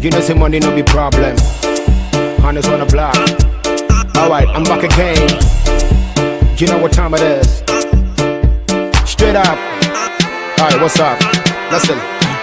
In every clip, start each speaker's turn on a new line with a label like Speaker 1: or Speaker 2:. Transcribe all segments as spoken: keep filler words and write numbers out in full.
Speaker 1: You know say money no be problem. Honest on the block. Alright, I'm back again. You know what time it is. Straight up. Alright, what's up? Listen.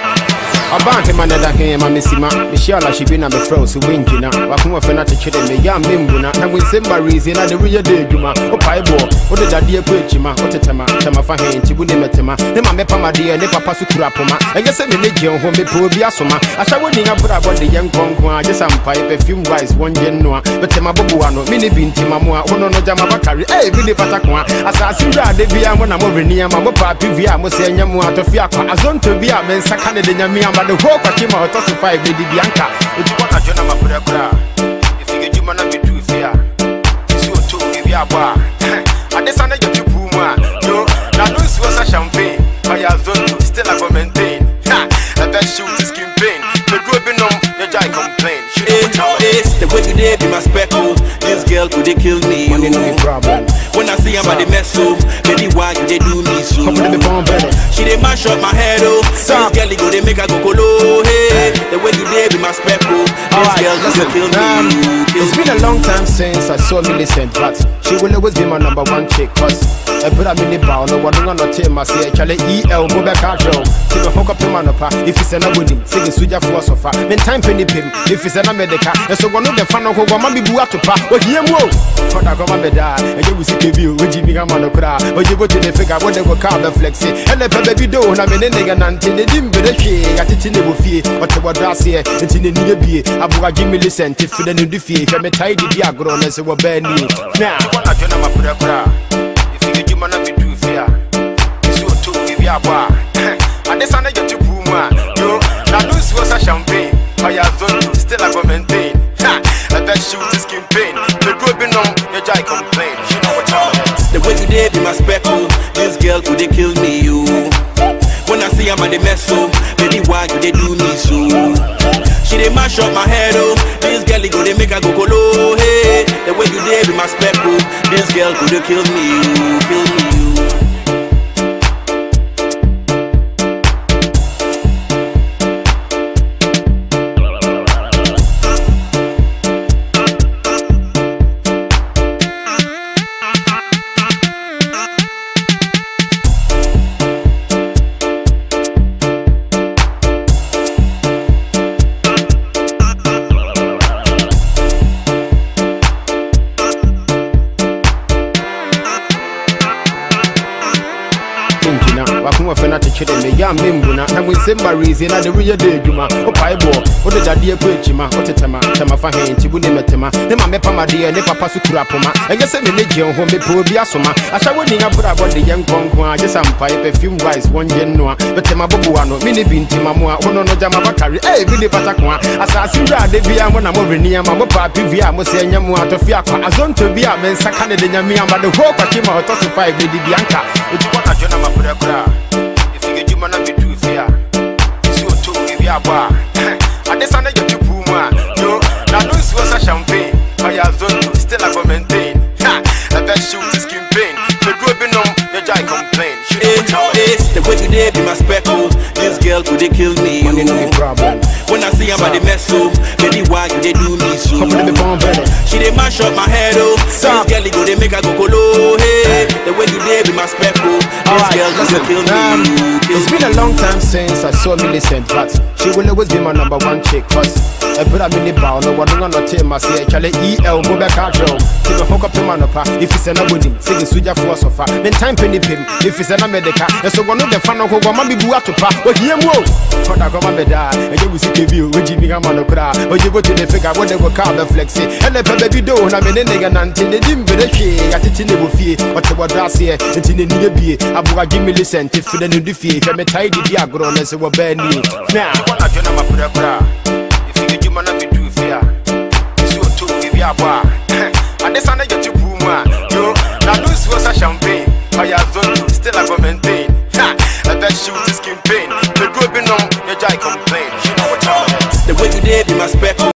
Speaker 1: I bank him another him, I miss him. Michelle, she been on the froze, so win, you know. I come off and I check me, young Mimbuna, and we send my reason at the real day, you know. Oh, Piebo, what did that dear preach, you know? What a tema, tema for him, you wouldn't met him. Then my mepa, my dear, never pass to Kurapoma. I guess I'm in the jail, home, poor Biasoma. I shall win up about the young Conqua, just some pipe, perfume rice, one genoa, but Tema Bobuano, mini bin Timamua, one on the Jamabakari, eh, Billy Patakwa, as I see that the Via when I'm over near my papa, Via, Mosenia, to Fiaka, as on to Via, men Sakana de Yamia. But the whole came out of five lady Bianca. If you want to join my brother, if you get you man be too fair, so to give you a bar. And this one you puma. No, now those was a champagne. I have done still I go maintain. The best shoot is skin pain. The group in them, the guy complain.
Speaker 2: The way you did be my speckle. This girl could they kill me.
Speaker 1: Money no problem.
Speaker 2: When I see her by the mess up, baby why you they do me so? She they mash up my head oh. This girl go they make her go colo. Hey, the way you did be my speckle. This girl could kill me.
Speaker 1: Um, it's been a long time since I saw Millicent, but she will always be my number one chick. Cause I put a mini bow, no one on the team. I say, Charlie E L, go back out. See the hook up to Manopa. If it's an wedding, sing a sweet philosopher. Then time penny pim. If it's an America, and so one of the fan of who want to be Buatupa. But here, whoa, for the government die, and you will see the view with Jimmy Gamanokra. But you go to the figure what they were called the flexi. And the baby do, and I'm in the nigga and they didn't be the key. I teach in the buffet, what the was here, and in the new beer. I will give me listen if the new defeat. I'm a tidy diagro, and so we're burning. Now, I don't know my brother. If you get you man be too fair, so to give you a bar. And this one you puma. Yo, now this was a champagne. I have done still I go maintain. I bet shoot is skin pain. The group in them, your guy complain. You know what time it is.
Speaker 2: The way you did be my speckle. This girl could they kill me you. When I see her by the mess up, baby why you they do me so? She they mash up my head oh. This girl go they make her go colo. Hey, the way you did be my speckle. This girl could they kill me you, kill me you.
Speaker 1: I come off and I teach them a young Mimbuna, and we send my reason at the real day, Juma, or Piebo, what did that dear preach, ma, what a tema, tema for him, Tibunemetema, then my mepa, my dear, never pass to Kurapoma. I guess I'm in the jail home, the poor Biasoma. I shall win up about the young Conqua, just some pipe, perfume rice, one genoa, but Tema Bobuano, mini bin Timamua, one on the Jamabakari, eh, Billy Patakwa, as I see that they be when I'm over near my papi, via Mosenia to Fiaka, as on to be a man, Sakana de Yamia, but the whole came out of five, Lady Bianca, which you want to join my brother. If you get you man be too fair, so to give you a bar. And this one you puma. Yo, now this was a champagne. I have done still I go maintain. The best shoot is skin pain. The group in them, your guy complain.
Speaker 2: The way you did be my speckle. This girl could they kill me.
Speaker 1: Money no be problem.
Speaker 2: When I see her by the mess up, baby why you they do me so? She they mash up my head oh. This girl go they make her go colo. Hey, the way you did be my speckle. This girl could kill me.
Speaker 1: Um, it's been a long time since I saw Millicent, but she will always be my number one chick. Cause I put a mini bow, no one on the team. I say, Charlie E L, go back out. See the hook up to Manopa. If it's an wedding, sing a sweet philosopher. Then time penny pim. If it's an America, and so one of the fan of who want to be Buatupa. But here, whoa, for the government die, and you will see the view with Jimmy Gamanokra. But you go to the figure what they were called the flexi. And the baby do, and I'm in the nigga and they didn't be the key. I teach in the buffet, what the was last year, and in the new beer. I will give me listen if the new defeat. I'm a tidy diagro, and so we're burning. Now, I don't know my brother. If you get you man be too fair, so to give you a bar. And this one you puma. Yo, now this was a champagne. I have done still I go maintain. The best shoot is skin pain. The group in them, your guy complain. You know what time it is.
Speaker 2: The way you did be my speckle.